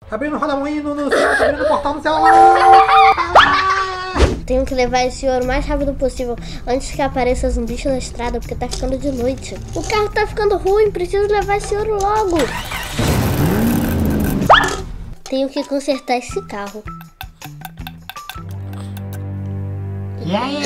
Tá abrindo o rodamuinho no céu, tá abrindo o portal no céu. Tenho que levar esse ouro o mais rápido possível antes que apareça um bicho na estrada, porque tá ficando de noite. O carro tá ficando ruim, preciso levar esse ouro logo. Tenho que consertar esse carro. E aí?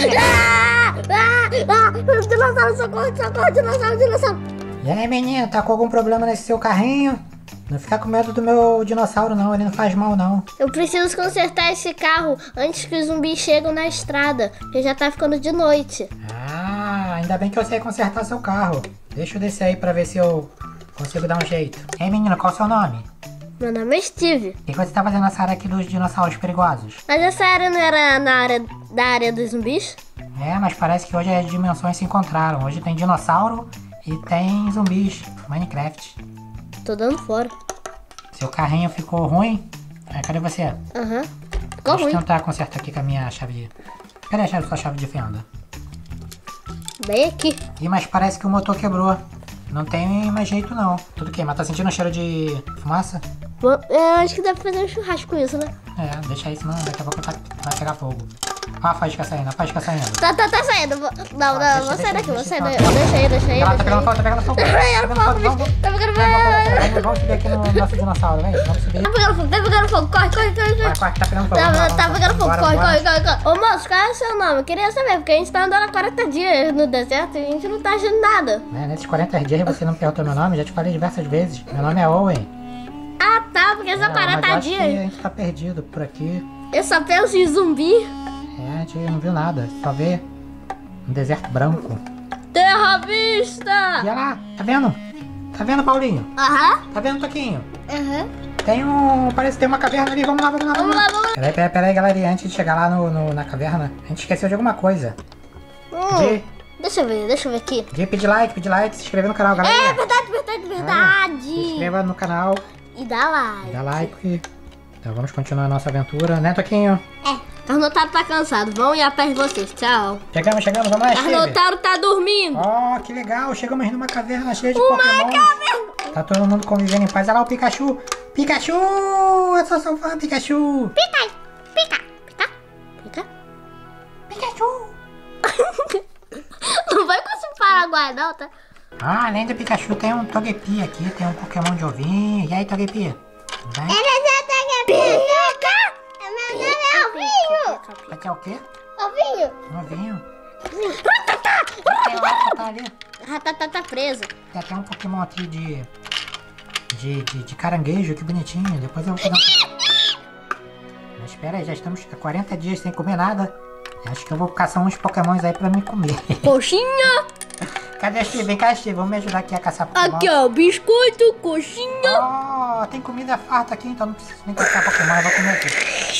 Dinossauro, socorro, dinossauro. E aí, menino, tá com algum problema nesse seu carrinho? Não fica com medo do meu dinossauro não, ele não faz mal não. Eu preciso consertar esse carro antes que os zumbis cheguem na estrada, porque já tá ficando de noite. Ah, ainda bem que eu sei consertar seu carro. Deixa eu descer aí pra ver se eu consigo dar um jeito. Ei, menino, qual é o seu nome? Meu nome é Steve. O que você tá fazendo nessa área aqui dos dinossauros perigosos? Mas essa área não era da área dos zumbis? É, mas parece que hoje as dimensões se encontraram. Hoje tem dinossauro e tem zumbis. Minecraft. Tô dando fora. Seu carrinho ficou ruim? Cadê você? Aham. Ficou Deixa eu ruim. tentar consertar aqui com a minha chave. Cadê a sua chave de fenda? Bem aqui. Ih, mas parece que o motor quebrou. Não tem mais jeito não. Tudo queima. Tá sentindo um cheiro de fumaça? Eu acho que dá pra fazer um churrasco com isso, né? É, deixa isso, não. Daqui a pouco vai pegar fogo. Ó a faísca saindo, a faísca saindo. Tá saindo. Não, vou sair daqui, vou sair daqui. Deixa aí. Ela tá pegando fogo, tá pegando fogo. Tá pegando fogo. Vamos subir aqui no nosso dinossauro, vem. Vamos subir. Tá pegando fogo. Corre. Corre, tá pegando fogo. Tá pegando fogo, corre. Ô moço, qual é o seu nome? Eu queria saber, porque a gente tá andando há 40 dias no deserto e a gente não tá achando nada. Nesses 40 dias você não perguntou meu nome, já te falei diversas vezes. Meu nome é Owen. Ah tá, porque essa 40 mas eu acho que a dias. gente tá perdido por aqui. Eu só penso em zumbi. É, a gente não viu nada, só vê um deserto branco. Terra vista! E olha lá, tá vendo? Tá vendo, Paulinho? Aham. Tá vendo, Toquinho? Aham. Parece que tem uma caverna ali, vamos lá. Vamos lá. Peraí, galerinha, antes de chegar lá na caverna, a gente esqueceu de alguma coisa. Deixa eu ver aqui. De pedir like, se inscrever no canal, galera. É verdade. Se inscreva no canal, E dá like. dá like. Então vamos continuar a nossa aventura, né, Toquinho? Carnotauro tá cansado, vão ir a pé de vocês, tchau. Chegamos, vamos lá, Steve. Carnotauro tá dormindo. Ó, que legal, chegamos numa caverna cheia de Pokémon. Tá todo mundo convivendo em paz. Olha lá o Pikachu. Pikachu! Eu sou seu fã, Pikachu. Pica. Pikachu! Não vai conseguir Paraguai não, tá? Ah, além do Pikachu tem um Togepi aqui, tem um Pokémon de ovinho. E aí, Togepi? Vai? Aqui é o quê? Um ovinho. Tá ali. Ratatá tá preso. Tem até um Pokémon aqui de caranguejo, que bonitinho. Depois eu vou fazer Mas espera aí, já estamos há 40 dias sem comer nada. Acho que eu vou caçar uns Pokémons aí pra me comer. Coxinha. Cadê a Steve? Vem cá, Steve. Vamos me ajudar aqui a caçar Pokémon. Aqui, ó, biscoito, coxinha. Oh, tem comida farta aqui, então não preciso nem caçar Pokémon. Eu vou comer aqui.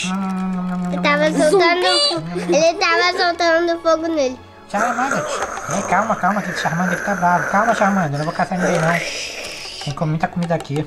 Ele tava soltando fogo nele. Charmander. Ei, calma, que o Charmander tá bravo. Calma, Charmander, eu não vou caçar ninguém não. Tem muita comida aqui.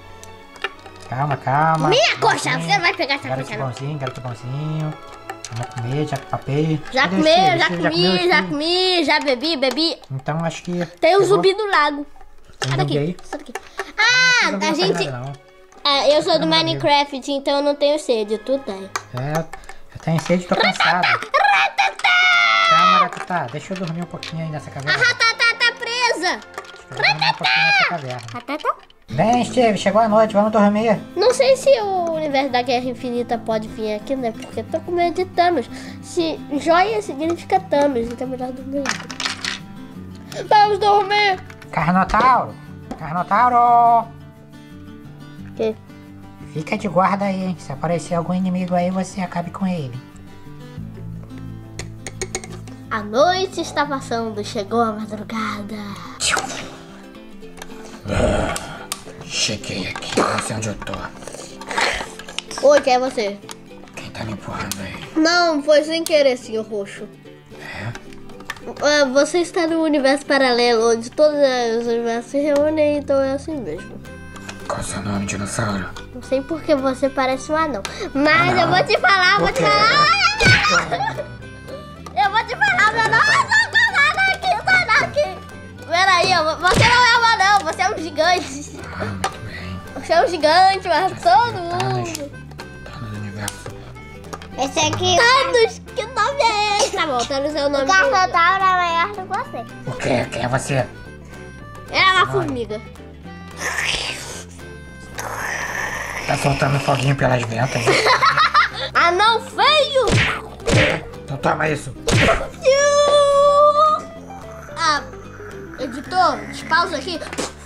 Calma. Minha coxa, você não vai pegar essa Garoto coxa não. bonzinho. Vamos comer, já papei. Já comi, já bebi. Então acho que... Tem um zumbi do lago. Tem Sai zumbi aí? daqui. Ah, Não a gente... faz nada, não. eu sou do Minecraft, então eu não tenho sede, tu tem. Eu tenho sede, tô cansado. Calma, Ratatá, deixa eu dormir um pouquinho aí nessa caverna. A Ratatá tá presa. Deixa eu dormir um pouquinho nessa caverna. Ratatá? Vem, Steve, chegou a noite, vamos dormir. Não sei se o universo da Guerra Infinita pode vir aqui, né? Porque tô com medo de Thanos. Se joia significa Thanos, então é melhor dormir. Vamos dormir. Carnotauro. Que? Fica de guarda aí, hein? Se aparecer algum inimigo aí, você acabe com ele. A noite está passando, chegou a madrugada. Cheguei aqui, não sei onde eu tô. Oi, quem é você? Quem tá me empurrando aí? Não, foi sem querer, senhor roxo. Você está no universo paralelo, onde todos os universos se reúnem, então é assim mesmo. Qual é o seu nome, dinossauro? Não sei porque você parece um anão. Mas eu vou te falar, Eu vou te falar, meu nome. Sai daqui. Peraí, você não é um anão, você é um gigante. Muito bem. bichão gigante, mas todo mundo. Thanos do universo. Esse aqui. Thanos, que nome é esse? Tá bom, Thanos é o nome O dele. Carnotauro é maior do que você. O quê? Quem é você? É uma formiga. Tá soltando foguinho pelas ventas. Anão feio! Então toma isso. Ah, editor, despausa aqui.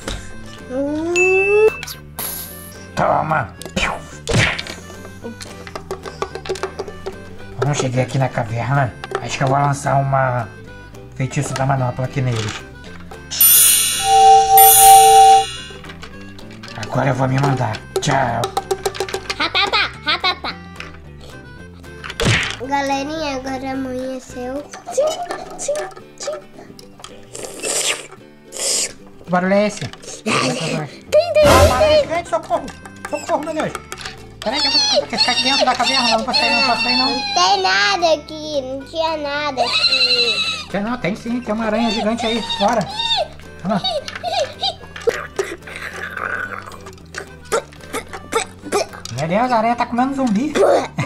Toma. Bom, cheguei aqui na caverna. Acho que eu vou lançar uma feitiço da manopla aqui neles. Agora eu vou me mandar. Tchau. Ratata, ratata. Galerinha, agora amanheceu. Que barulho é esse? Gigante, socorro! Socorro, meu Deus! Peraí que eu vou ficar aqui dentro da caverna, não posso sair, não posso sair, não. Não tem nada aqui, não tinha nada aqui. Não, tem sim, tem uma aranha gigante aí, fora. Olha lá. Meu Deus, a aranha tá comendo zumbi.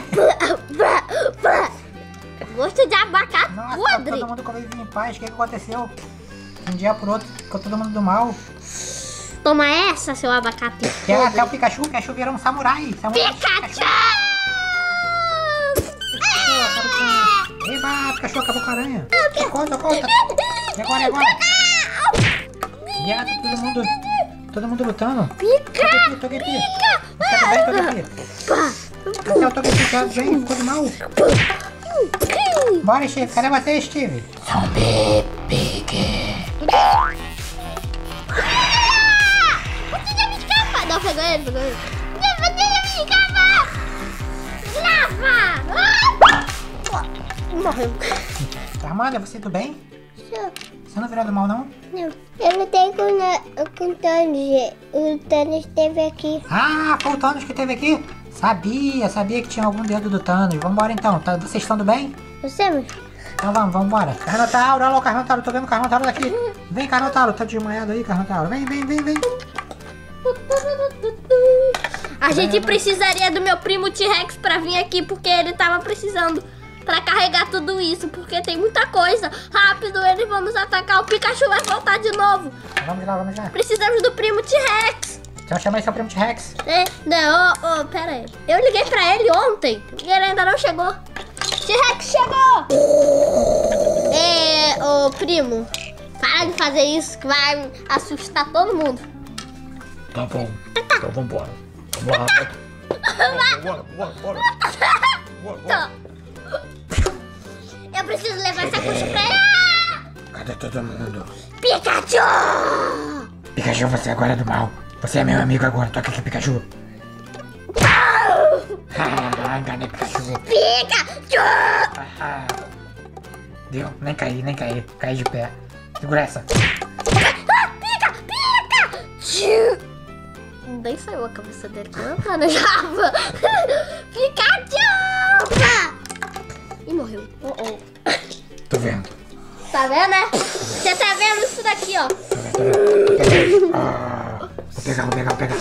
Gosto de abacate Nossa, podre. todo mundo convive em paz, o que aconteceu? De um dia pro outro, ficou todo mundo do mal. Toma essa, seu abacate E até podre. o Pikachu virou um samurai. Pikachu! Eba, Pikachu acabou com a aranha. Socorro, socorro. E agora, e agora? Viado, todo mundo lutando. Pica! Togepi. Você tá bem, Togepi? Até o Togepi tá bem, ficou de mal. Bora, Steve, cadê você, Steve? Zombie Pig. Não, pegou ele, pegou ele. Lava! Morreu. Armanda, você tudo bem? Você não virou do mal, não? Não, eu lutei com o Thanos. O Thanos esteve aqui. Ah, foi o Thanos que teve aqui? Sabia que tinha algum dedo do Thanos. Vambora então, vocês estão do bem? Você, meu? Então vambora. Carnotauro, alô Carnotauro, tô vendo o Carnotauro daqui. Vem Carnotauro, tá desmaiado aí Carnotauro. Vem. A gente precisaria do meu primo T-Rex pra vir aqui, porque ele tava precisando pra carregar tudo isso, porque tem muita coisa. Rápido, eles vão nos atacar, o Pikachu vai voltar de novo. Vamos lá. Precisamos do primo T-Rex. Então chama aí seu primo T-Rex. Não, pera aí. Eu liguei pra ele ontem e ele ainda não chegou. T-Rex chegou! Ô primo, para de fazer isso que vai assustar todo mundo. Tá bom, então vambora. Vambora, bora. Tá. Eu preciso levar essa coxa pra ele. Cadê todo mundo? Pikachu! Pikachu, você agora é do mal. Você é meu amigo agora, toca aqui, Pikachu. Enganei, Pikachu. Pikachu! Deu, nem caí. Caí de pé. Segura essa. Pikachu! Nem saiu a cabeça dele como eu planejava. Pikachu! E morreu. Tô vendo. Tá vendo, né? Você tá vendo isso daqui, ó. Vou pegar.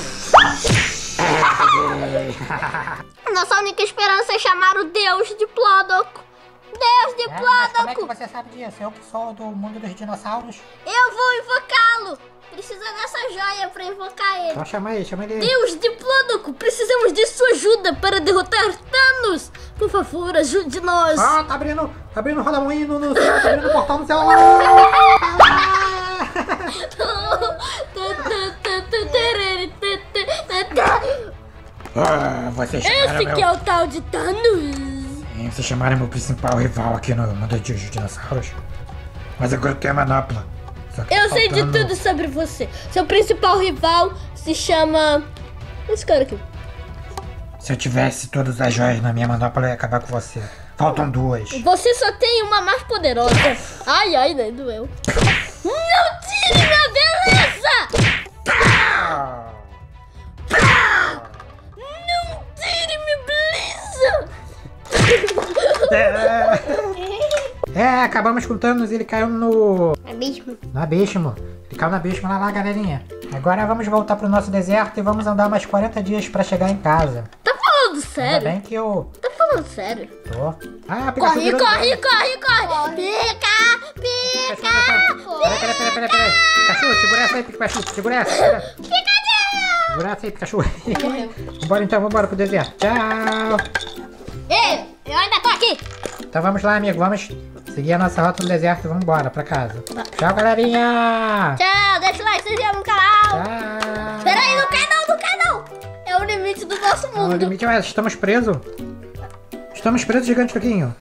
Nossa única esperança é chamar o Deus de Diplodocus. Deus de Mas como é que Diplodocus. você sabe disso? Eu que sou do mundo dos dinossauros. Eu vou invocá-lo. Precisa dessa joia pra invocar ele. Então chama ele. Deus de Diplodocus, precisamos de sua ajuda para derrotar Thanos. Por favor, ajude nós. Ah, tá abrindo rodamuinho no céu, tá abrindo o portal no céu. Vocês chamaram Esse que é o tal de Thanos. Sim, vocês chamaram meu principal rival aqui no mundo dos dinossauros. Mas agora eu tenho a manopla. Só que Eu tá sei de faltando- tudo sobre você. Seu principal rival se chama... esse cara aqui. Se eu tivesse todas as joias na minha manopla, eu ia acabar com você. Faltam duas. Você só tem uma mais poderosa. Ai, né? Doeu. Não tire minha beleza! Não tire minha beleza! Acabamos com o Thanos e ele caiu no Abismo. abismo. Ele caiu no abismo lá, galerinha. Agora vamos voltar pro nosso deserto e vamos andar mais 40 dias pra chegar em casa. Tá falando Ainda sério? bem que eu Tá falando sério? tô... Ah, Pikachu Corre, virou de corre, novo. corre, corre! Pica! Peraí. Pikachu, segura essa aí, Pikachu. Segura essa. Segura essa aí, Pikachu. Vambora então, vambora pro deserto. Tchau. Ei, eu ainda tô aqui! Então vamos lá, amigo. Vamos seguir a nossa rota no deserto e vamos embora pra casa. Tchau, galerinha. Tchau, deixa o like, se inscreva no canal! Tchau. Peraí, não cai não! É o limite do nosso No mundo. limite, mas estamos presos. Estamos presos, gigante Toquinho.